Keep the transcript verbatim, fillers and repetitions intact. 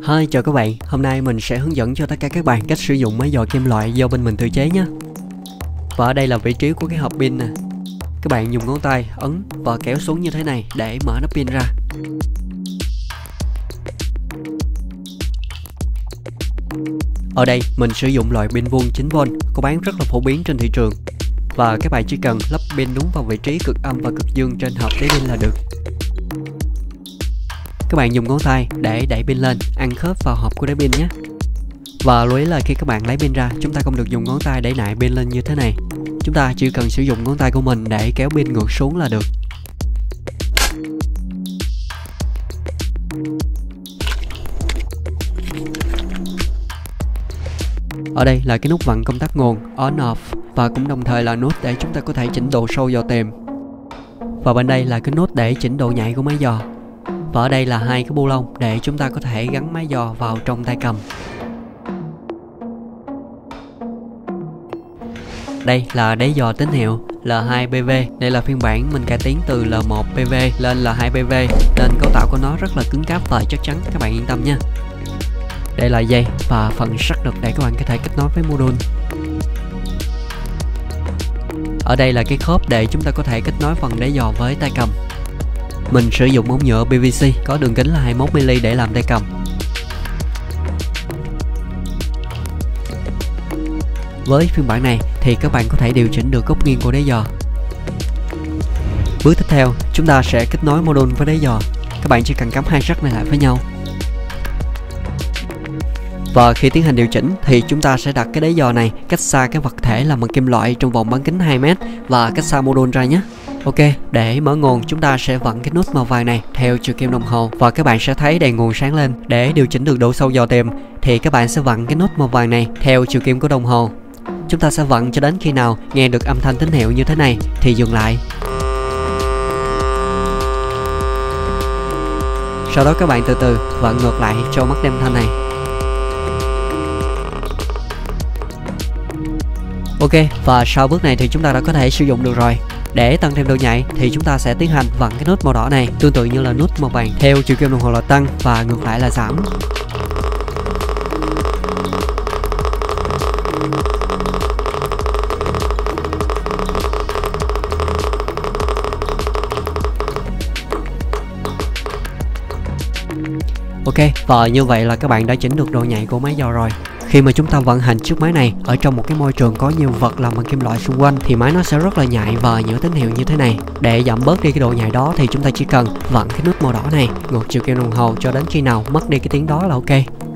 Hi, chào các bạn. Hôm nay mình sẽ hướng dẫn cho tất cả các bạn cách sử dụng máy dò kim loại do bên mình tự chế nhé. Và ở đây là vị trí của cái hộp pin nè. Các bạn dùng ngón tay ấn và kéo xuống như thế này để mở nắp pin ra. Ở đây mình sử dụng loại pin vuông chín vôn có bán rất là phổ biến trên thị trường. Và các bạn chỉ cần lắp pin đúng vào vị trí cực âm và cực dương trên hộp đáy pin là được. Các bạn dùng ngón tay để đẩy pin lên, ăn khớp vào hộp của đáy pin nhé. Và lưu ý là khi các bạn lấy pin ra, chúng ta không được dùng ngón tay đẩy nại pin lên như thế này. Chúng ta chỉ cần sử dụng ngón tay của mình để kéo pin ngược xuống là được. Ở đây là cái nút vặn công tắc nguồn on off và cũng đồng thời là nút để chúng ta có thể chỉnh độ sâu dò tìm. Và bên đây là cái nút để chỉnh độ nhạy của máy dò. Và ở đây là hai cái bu lông để chúng ta có thể gắn máy dò vào trong tay cầm. Đây là đáy dò tín hiệu L hai P V. Đây là phiên bản mình cải tiến từ L một P V lên L hai P V, nên cấu tạo của nó rất là cứng cáp và chắc chắn, các bạn yên tâm nha. Đây là dây và phần sắt đực để các bạn có thể kết nối với module. Ở đây là cái khớp để chúng ta có thể kết nối phần đáy dò với tay cầm. Mình sử dụng ống nhựa P V C có đường kính là hai mươi mốt mi li mét để làm tay cầm. Với phiên bản này thì các bạn có thể điều chỉnh được góc nghiêng của đáy dò. Bước tiếp theo, chúng ta sẽ kết nối module với đáy dò. Các bạn chỉ cần cắm hai sắt này lại với nhau. Và khi tiến hành điều chỉnh thì chúng ta sẽ đặt cái đáy dò này cách xa cái vật thể làm bằng kim loại trong vòng bán kính hai mét và cách xa module ra nhé. Ok, để mở nguồn chúng ta sẽ vặn cái nút màu vàng này theo chiều kim đồng hồ và các bạn sẽ thấy đèn nguồn sáng lên. Để điều chỉnh được độ sâu dò tìm thì các bạn sẽ vặn cái nút màu vàng này theo chiều kim của đồng hồ. Chúng ta sẽ vặn cho đến khi nào nghe được âm thanh tín hiệu như thế này thì dừng lại. Sau đó các bạn từ từ vặn ngược lại cho mất âm thanh này. Ok, và sau bước này thì chúng ta đã có thể sử dụng được rồi. Để tăng thêm độ nhạy thì chúng ta sẽ tiến hành vặn cái nút màu đỏ này, tương tự như là nút màu vàng, theo chiều kim đồng hồ là tăng và ngược lại là giảm. Ok, và như vậy là các bạn đã chỉnh được độ nhạy của máy dò rồi. Khi mà chúng ta vận hành chiếc máy này ở trong một cái môi trường có nhiều vật làm bằng kim loại xung quanh thì máy nó sẽ rất là nhạy và nhớ tín hiệu như thế này. Để giảm bớt đi cái độ nhạy đó thì chúng ta chỉ cần vặn cái nút màu đỏ này ngược chiều kim đồng hồ cho đến khi nào mất đi cái tiếng đó là ok.